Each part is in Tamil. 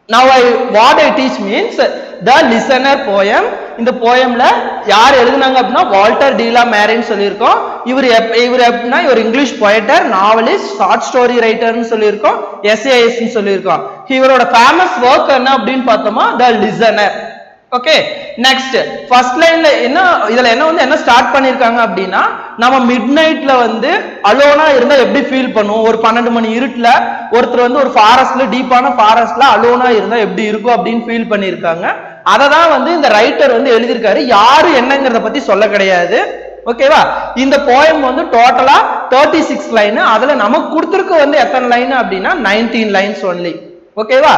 Now what I teach means the listener poem. இந்த poemல யார் எழுதுனாங்க அப்படினா வால்டர் டி லா மேரின்னு சொல்லியிருக்கோம். இவர் எப்படினா இவர் English poet, novelist, short story ரைட்டர்னு சொல்லியிருக்கோம், எஸ்ஏஎஸ்ன்னு சொல்லியிருக்கோம். இவரோட ஃபேமஸ் ஒர்க் என்ன அப்படின்னு பார்த்தோமா the listener. Okay, next first லைன்ல இதுல என்ன ஸ்டார்ட் பண்ணிருக்காங்க அப்படின்னா, நம்ம மிட் நைட்ல அலோனா இருந்தா எப்படி ஃபீல் பண்ணுவோம், ஒரு 12 மணி இருட்டுல ஒருத்தர் ஒரு ஃபாரஸ்ட்ல, டீப்பான ஃபாரஸ்ட்ல அலோனா இருந்தா எப்படி இருக்கும் அப்படின்னு ஃபீல் பண்ணிருக்காங்க. அததான் இந்த ரைட்டர் எழுதியிருக்காரு. யாரு என்னங்கிறத பத்தி சொல்ல கிடையாது. ஓகேவா, இந்த போயம் டோட்டலா 36 லைன். அதுல நமக்கு கொடுத்திருக்கு எத்தனை லைன் அப்படின்னா 19 லைன்ஸ் ஒன்லி. ஓகேவா,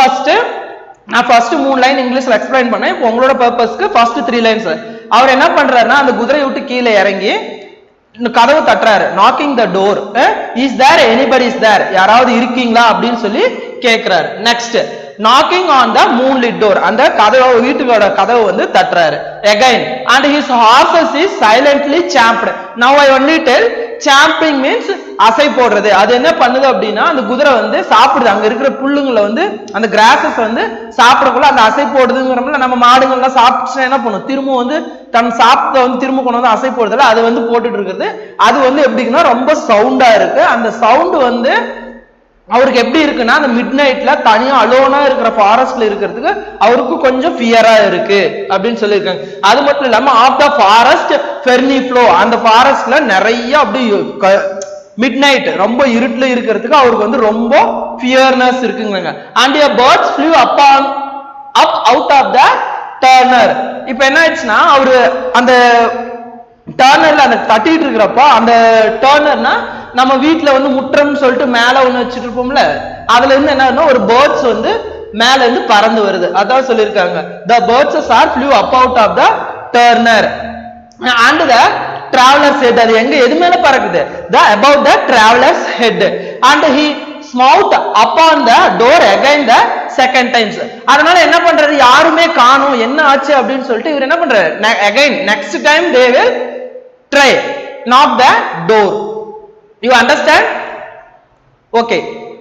நான் ஃபர்ஸ்ட் 3 லைன் இங்கிலீஷ்ல எக்ஸ்பிளைன் பண்ணேன். இப்போ உங்களோட பர்பஸ்க்கு ஃபர்ஸ்ட் 3 லைன்ஸ். அவர் என்ன பண்றாருன்னா, அந்த குதிரையை விட்டு கீழே இறங்கி கதவு தட்டுறாரு. Knocking the door. Is there anybody is there, யாராவது இருக்கீங்களா அப்படின்னு சொல்லி கேட்கிறாரு. Next knocking on the moonlit door, அந்த கதவு, வீட்டுக்கோட கதவு தட்டுறாரு. Again, and his horses is silently champed. Now I only tell champing means அசை போடுறது. அது என்ன பண்ணுது அப்படின்னா, அந்த குதிரை சாப்பிடுது, அங்க இருக்கிற புல்லுங்களை அந்த கிராஸஸ் சாப்பிடக்குள்ள அந்த அசை போடுதுங்கிறப்ப நம்ம மாடுகள்லாம் சாப்பிட்டு என்ன பண்ணும், திரும்ப தன் சாப்பிட்ட திரும்ப கொண்டு அசை போடுறதுல அது போட்டுட்டு இருக்கிறது. அது எப்படின்னா ரொம்ப சவுண்டா இருக்கு. அந்த சவுண்ட் அவருக்கு எப்படி இருக்குன்னா, அந்த மிட் நைட்ல தனியா அலோனா இருக்கிற ஃபாரஸ்ட்ல இருக்கிறதுக்கு அவருக்கு கொஞ்சம் ஃபியரா இருக்கு அப்படின்னு சொல்லியிருக்காங்க. அது மட்டும் இல்லாம of the forest ferny floor, அந்த ஃபாரஸ்ட்ல நிறைய அப்படி மிட் நைட் ரொம்ப இருட்டுல இருக்கிறதுக்கு அவருக்கு ரொம்ப ஃபியர்னஸ் இருக்குங்க. And a birds flew up out of the turner. இப்போ என்ன ஆயிடுச்சுன்னா, அவரு அந்த டர்னர்ல அந்த தட்டிட்டு இருக்கிறப்ப, அந்த டர்னர்னா நம்ம வீட்டுல முற்றம்னு சொல்லிட்டு மேல ஒண்ணு வச்சுட்டு இருப்போம்ல, அதுல இருந்து என்ன ஒரு பேர்ட்ஸ் மேல இருந்து பறந்து வருது. அதான் சொல்லியிருக்காங்க, the birds are flew up out of the turner and the traveler's head. அது எது மேல பறக்குது, the about the traveler's head, and he smote upon the door again the second times. அதனால என்ன பண்றது, யாருமே காணோம், என்ன ஆச்சு அப்படின்னு சொல்லிட்டு இவர் என்ன பண்றாரு, again next time they will try knock the door. You understand? Okay.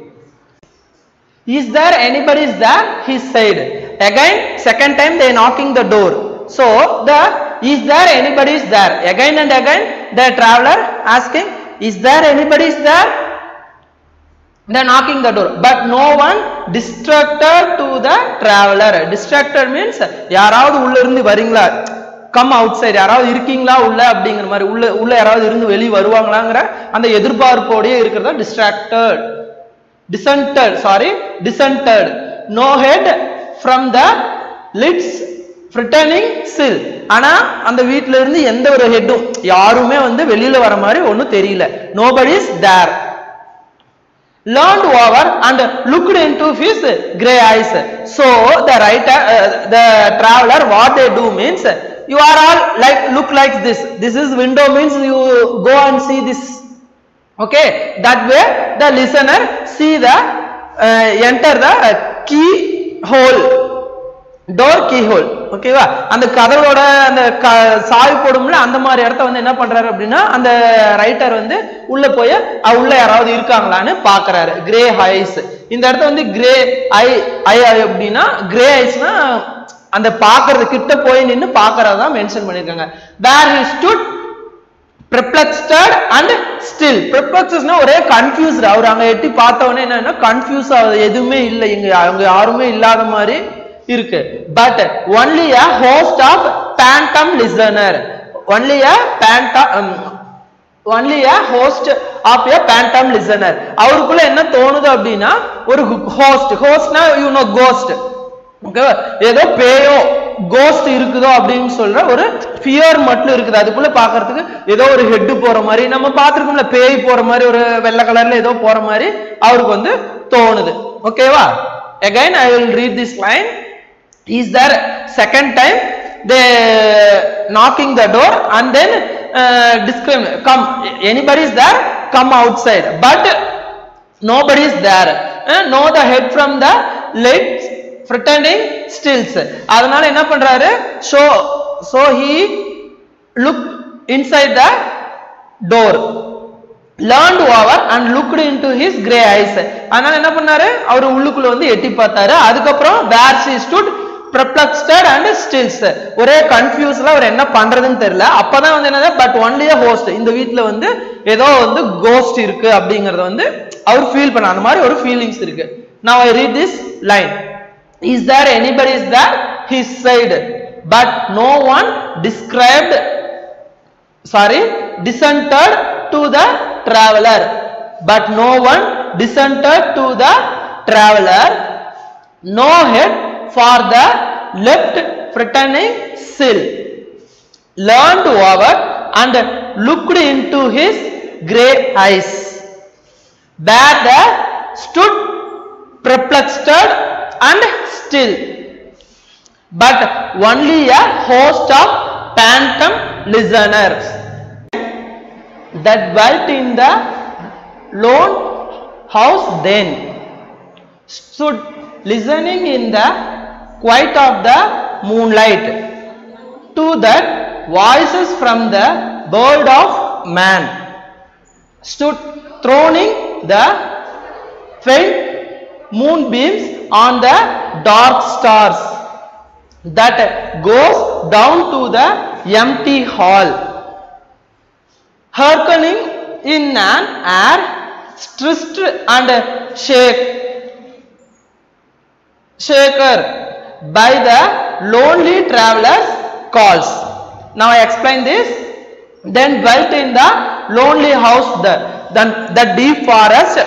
Is there anybody is there, he said. Again second time they knocking the door. So the is there anybody is there, again and again the traveler asking, is there anybody is there, they are knocking the door, but no one distracted to the traveler. Distracted means யாராவது உள்ள இருந்து வரீங்களா, கம் அவுட் சைடு, யாராவது இருக்கீங்களா உள்ள அப்படிங்கிற மாதிரி, உள்ள யாராவது இருந்து வெளியே வருவாங்களாங்கிற அந்த எதிர்பார்ப்போடயே இருக்கிறதா distracted. Descended. No head from the lids frightening sill. ஆனா அந்த வீட்டுல இருந்து எந்த ஒரு ஹெட்டும், யாருமே வெளியில வர மாதிரி ஒன்னும் தெரியல. Nobody is there. Learned over and looked into his grey eyes. So the writer, the traveler, what they do means, you are all look like this. This is window means you go and see this. Okay, that way the listener see the enter the key hole, door key hole. ஓகேவா, அந்த கதவோட அந்த சாவி போடும்ல, அந்த மாதிரி இடத்த என்ன பண்றாரு அப்படின்னா, அந்த ரைட்டர் உள்ள போய் உள்ள யாராவது இருக்காங்களான்னு பாக்குறாரு. கிரே ஐஸ், இந்த இடத்த கிரே ஐ அப்படின்னா, கிரே ஐஸ்னா அந்த பாக்குறது, கிட்ட போய் நின்று பாக்குறதா மென்ஷன் பண்ணிருக்காங்க. where he stood perplexed and still. perplexed ஒரே கன்ஃபியூஸ்ட். அவர் அங்க எட்டி பார்த்தவனே என்னன்னா கன்ஃபியூஸ் ஆகுது, எதுவுமே இல்லை, இங்க யாருமே இல்லாத மாதிரி இருக்கு. but only a host of phantom listener. only a host of a phantom listener. அவருக்குள்ள என்ன தோணுது அப்படின்னா, ஒரு ஹோஸ்ட்னா you know ghost. ஓகேவா, ஏதோ பேயோ கோஸ்ட் இருக்குதோ அப்படின்னு சொல்ற ஒரு ஃபியர் மட்டும் இருக்குது. அதுக்குள்ள பாக்குறதுக்கு ஏதோ ஒரு ஹெட் போற மாதிரி, நம்ம பாத்துருக்கோம்ல பேய் போற மாதிரி, ஒரு வெள்ளை கலர்ல ஏதோ போற மாதிரி அவருக்கு தோணுது. ஓகேவா, again I will read this line. Is there second time they knocking the door and then describe, come, anybody is there, come outside, but nobody is there. No the head from the legs pretending stills. அதனால என்ன பண்றாரு, so he looked inside the door. learned over and looked into his grey eyes. அதனால என்ன பண்ணாரு, அவர் உள்ளுக்குள்ள வந்து எட்டி பார்த்தாரு. அதுக்கப்புறம் where she stood perplexed and still, ஒரே கன்ஃபியூஸ்ல அவர் என்ன பண்றதுன்னு தெரியல. அப்பதான் வந்து என்னது, பட் ஒன்லி a host, இந்த வீட்ல வந்து ஏதோ வந்து கோஸ்ட் இருக்கு அப்படிங்கறத வந்து அவர் ஃபீல் பண்ண, அந்த மாதிரி ஒரு ஃபீலிங்ஸ் இருக்கு. Now I read this line. Is there anybody is there? He said, but no one dissented to the traveler. But no one dissented to the traveler. No head for the left threatening sill. Leaned over and looked into his grey eyes. There they stood perplexed and still, but only a host of phantom listeners that dwelt in the lone house then stood listening in the quiet of the moonlight to the voices from the world of man, stood throning the faint moonbeams on the dark stars that goes down to the empty hall, hearkening in an air stressed and shaker by the lonely travelers' calls. Now I explain this. Then dwelt in the lonely house, the deep forest,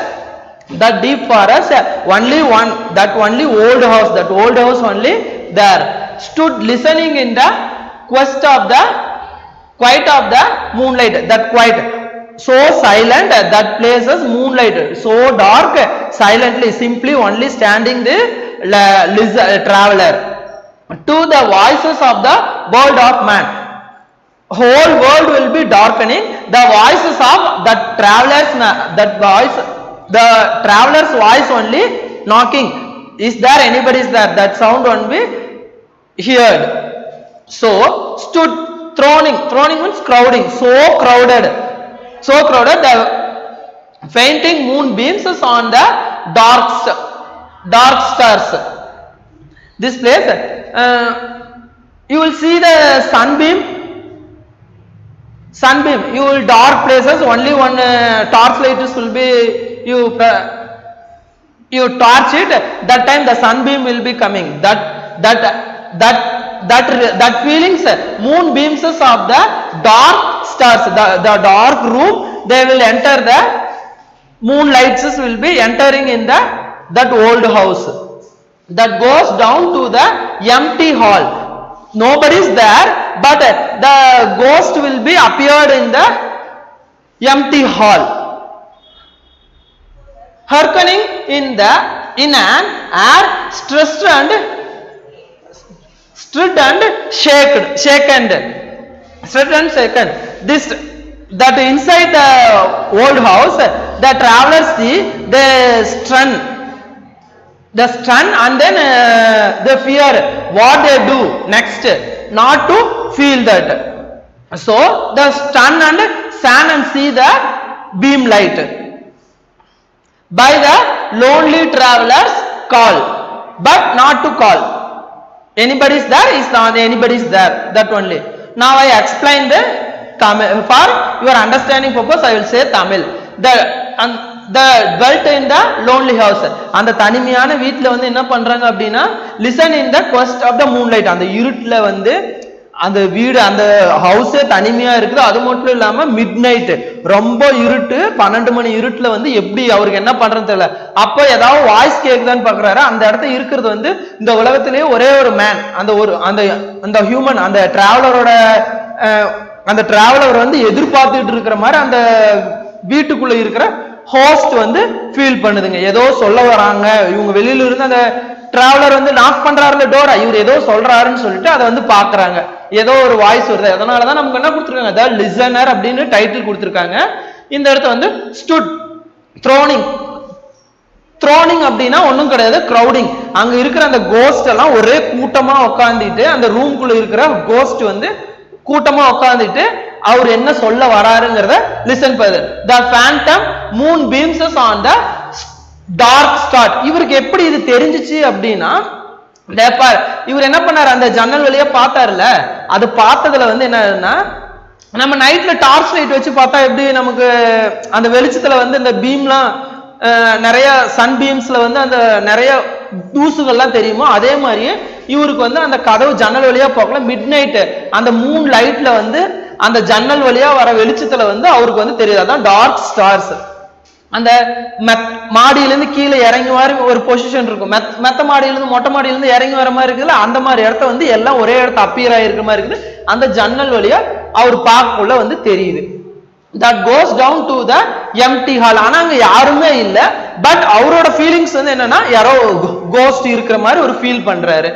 only one, that only old house, that old house only there, stood listening in the quest of the quiet of the moonlight, that quiet, so silent, that places moonlight, so dark, silently, simply only standing the traveler, to the voices of the world of man. Whole world will be darkening, the voices of that travelers, that voice, the traveler's voice only knocking. Is there anybody is there? That sound won't be heard. So stood throning means crowding, so crowded, the fainting moonbeams on the dark stars. This place, you will see the sunbeam, you will dark places, only one torch light will be, you torch it, that time the sunbeam will be coming, that feelings, moonbeams of the dark stars, the dark room, they will enter, the moonlights will be entering in that old house that goes down to the empty hall. Nobody is there, but the ghost will be appeared in the empty hall, hearkening in an air stressed and shaken. This, that inside the old house, the travelers see the stun, and then they fear what they do next, not to feel that. So the stun and stand and see the beam light by the lonely travelers call, but not to call. Anybody is there? Is not anybody is there, that only. Now I explain the Tamil, for your understanding purpose I will say Tamil. The dwelt in the lonely house, அந்த தனிமையான வீட்ல வந்து என்ன பண்றாங்க அப்படினா, listen in the quest of the moonlight, அந்த இருட்டுல வந்து அந்த வீடு, அந்த ஹவுஸ் தனிமையா இருக்குது. அது மட்டும் இல்லாம மிட் நைட், ரொம்ப இருட்டு, 12 மணி இருட்டுல வந்து எப்படி அவருக்கு என்ன பண்றதுன்னு தெரியல. அப்ப ஏதாவது வாய்ஸ் கேக்குதான்னு பாக்குறாரு. அந்த இடத்துல இருக்கிறது வந்து இந்த உலகத்திலேயே ஒரே ஒரு மேன், அந்த ஹியூமன், அந்த டிராவலரோட, அந்த டிராவலர் வந்து எதிர்பார்த்துட்டு இருக்கிற மாதிரி அந்த வீட்டுக்குள்ள இருக்கிற ஹோஸ்ட் வந்து ஃபீல் பண்ணுதுங்க. ஏதோ சொல்ல வராங்க, இவங்க வெளியில இருந்து அந்த டிராவலர் வந்து நாக் பண்றாருல டோரை, இவர் ஏதோ சொல்றாருன்னு சொல்லிட்டு அதை வந்து பாக்குறாங்க. ஏதோ ஒரு வாய்ஸ் வருது. அதனாலதான் நமக்கு என்ன கொடுத்துருக்காங்க, த லிசனர் அப்படின்னு டைட்டில் கொடுத்துருக்காங்க. இந்த இடத்த வந்து ஸ்டுட் த்ரோனிங் அப்படின்னா ஒன்றும் கிடையாது, கிரௌடிங். அங்க இருக்கிற அந்த கோஸ்ட் எல்லாம் ஒரே கூட்டமா உட்காந்துட்டு, அந்த ரூம்குள்ள இருக்கிற கோஸ்ட் வந்து கூட்டமா உட்காந்துட்டு அவர் என்ன சொல்ல வராருங்கிறத லிசன் பண்ணுது. The phantom moon beams us on the dark star. இவருக்கு எப்படி இது தெரிஞ்சிச்சு அப்படின்னா, இவர் என்ன பண்ணாரு, அந்த ஜன்னல் வழியா பார்த்தாருல, அது பார்த்ததுல வந்து என்னன்னா, நம்ம நைட்ல டார்ச் லைட் வச்சு பார்த்தா எப்படி நமக்கு அந்த வெளிச்சத்துல வந்து இந்த பீம்லாம் நிறைய சன் பீம்ஸ்ல வந்து அந்த நிறைய தூசுகள்லாம் தெரியுமோ, அதே மாதிரியே இவருக்கு வந்து அந்த கதவு ஜன்னல் வழியா போகல, மிட் நைட் அந்த மூன் லைட்ல வந்து அந்த ஜன்னல் வழியா வர வெளிச்சத்துல வந்து அவருக்கு வந்து தெரியுது. அதான் டார்க் ஸ்டார்ஸ். அந்த மாடியிலிருந்து கீழே இறங்கி மாதிரி ஒரு பொசிஷன் இருக்கும், மெத்த மாடியிலிருந்து மொட்டை மாடியிலிருந்து இறங்கி வர மாதிரி இருக்குல்ல, அந்த மாதிரி இடத்த வந்து எல்லாம் ஒரே இடத்த அப்பியர் ஆகிருக்கிற மாதிரி இருக்குது. அந்த ஜன்னல் வழியா அவர் பார்க்கக்குள்ள வந்து தெரியுது. that goes down to the empty hall. ஆனா அங்க யாருமே இல்ல, பட் அவரோட ஃபீலிங்ஸ் வந்து என்னன்னா யாரோ கோஸ்ட் இருக்கிற மாதிரி ஒரு ஃபீல் பண்றாரு.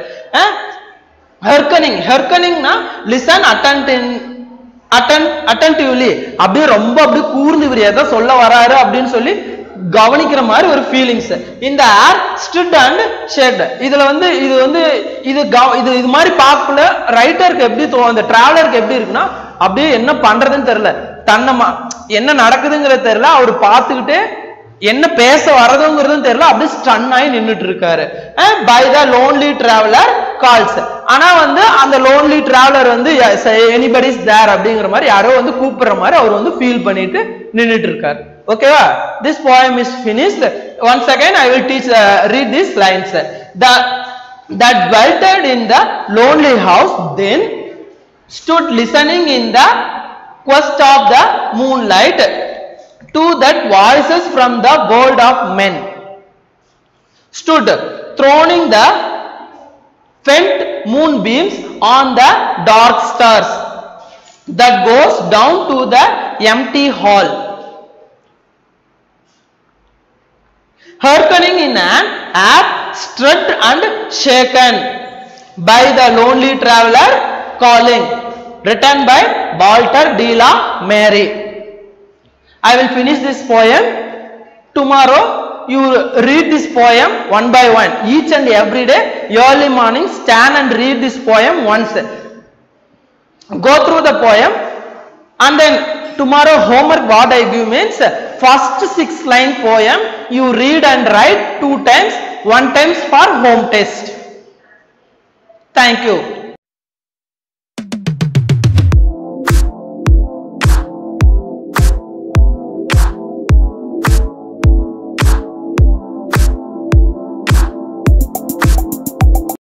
ஹெர்கனிங்னா லிசன் attentively, அப்படியே ரொம்ப அப்படியே கூர்ந்து இவர் எதை சொல்ல வராரு அப்படின்னு சொல்லி கவனிக்கிற மாதிரி ஒரு ஃபீலிங்ஸ். இந்த ஏர் ஸ்டிட் அண்ட் ஷேட். இதுல வந்து இது மாதிரி பார்க்கல ரைட்டருக்கு எப்படி அந்த டிராவலருக்கு எப்படி இருக்குன்னா, அப்படியே என்ன பண்றதுன்னு தெரியல, என்ன நடக்குதுங்கிறது தெரியல, அவர் பார்த்துக்கிட்டே என்ன பேச வர்றதுங்கிறதும் தெரியல, அப்படியே ஸ்டன் ஆகி நின்றுட்டு இருக்காரு. By the lonely traveller calls. ஆனா வந்து அந்த லோன்லி டிராவலர் வந்து எனிபடி இஸ் தேர் அப்படிங்கிற மாதிரி யாரோ வந்து கூப்பிடுற மாதிரி அவர் வந்து ஃபீல் பண்ணிட்டு நின்றுட்டு இருக்காரு. ஓகேவா? this poem is finished. Once again I will read these lines. that dwelt in the lonely house then stood listening in the quest of the moonlight to that voices from the world of men, stood throning the faint moonbeams on the dark stars that goes down to the empty hall, hearkening in an air struck and shaken by the lonely traveler calling. Written by Walter de la Mare. I will finish this poem. Tomorrow you read this poem one by one. Each and every day, early morning, stand and read this poem once. Go through the poem, and then tomorrow homework what I give means first 6-line poem you read and write 2 times, 1 time for home test. Thank you.